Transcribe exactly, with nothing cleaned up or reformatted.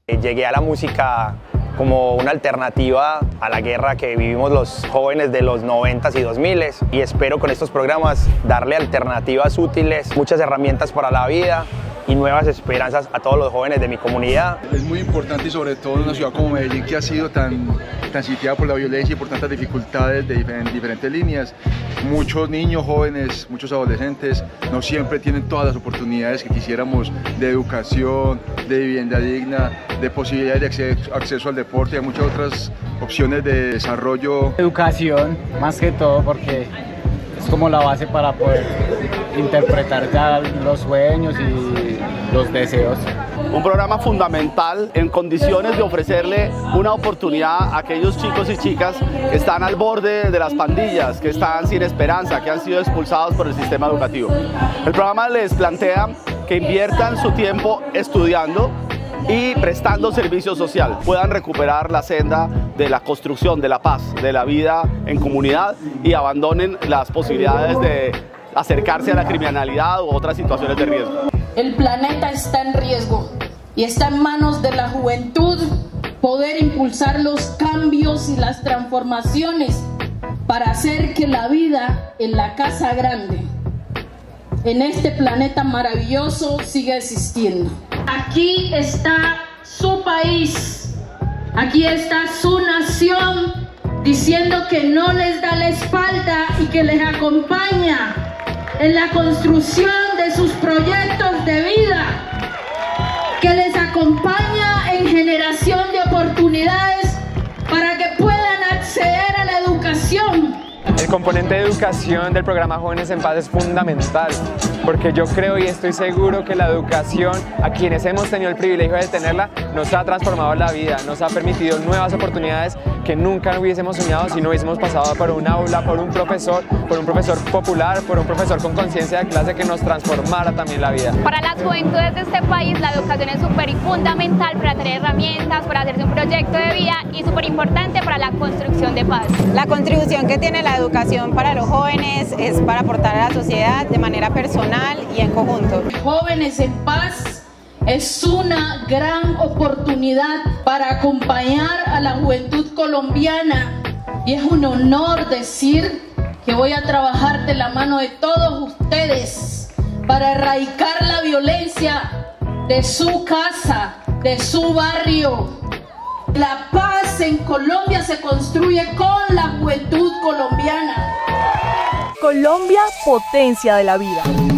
Llegué a la música como una alternativa a la guerra que vivimos los jóvenes de los noventas y dos miles, y espero con estos programas darle alternativas útiles, muchas herramientas para la vida y nuevas esperanzas a todos los jóvenes de mi comunidad. Es muy importante, y sobre todo en una ciudad como Medellín, que ha sido tan, tan sitiada por la violencia y por tantas dificultades de diferentes, diferentes líneas. Muchos niños, jóvenes, muchos adolescentes no siempre tienen todas las oportunidades que quisiéramos de educación, de vivienda digna, de posibilidades de acceso, acceso al deporte y a muchas otras opciones de desarrollo. Educación, más que todo, porque es como la base para poder interpretar ya los sueños y los deseos. Un programa fundamental en condiciones de ofrecerle una oportunidad a aquellos chicos y chicas que están al borde de las pandillas, que están sin esperanza, que han sido expulsados por el sistema educativo. El programa les plantea que inviertan su tiempo estudiando y prestando servicio social, puedan recuperar la senda de la construcción, de la paz, de la vida en comunidad y abandonen las posibilidades de acercarse a la criminalidad u otras situaciones de riesgo. El planeta está en riesgo y está en manos de la juventud poder impulsar los cambios y las transformaciones para hacer que la vida en la casa grande, en este planeta maravilloso, siga existiendo. Aquí está su país, aquí está su nación, diciendo que no les da la espalda y que les acompaña en la construcción de sus proyectos de vida, que les acompaña en generación de oportunidades para que puedan acceder a la educación. El componente de educación del programa Jóvenes en Paz es fundamental, porque yo creo y estoy seguro que la educación, a quienes hemos tenido el privilegio de tenerla, nos ha transformado la vida, nos ha permitido nuevas oportunidades que nunca hubiésemos soñado si no hubiésemos pasado por un aula, por un profesor, por un profesor popular, por un profesor con conciencia de clase que nos transformara también la vida. Para las juventudes de este país, la educación es súper fundamental para tener herramientas, para hacerse un proyecto de vida y súper importante para la construcción de paz. La contribución que tiene la educación para los jóvenes es para aportar a la sociedad de manera personal y en conjunto. Jóvenes en Paz es una gran oportunidad para acompañar a la juventud colombiana y es un honor decir que voy a trabajar de la mano de todos ustedes para erradicar la violencia de su casa, de su barrio. La paz en Colombia se construye con la juventud colombiana. Colombia, potencia de la vida.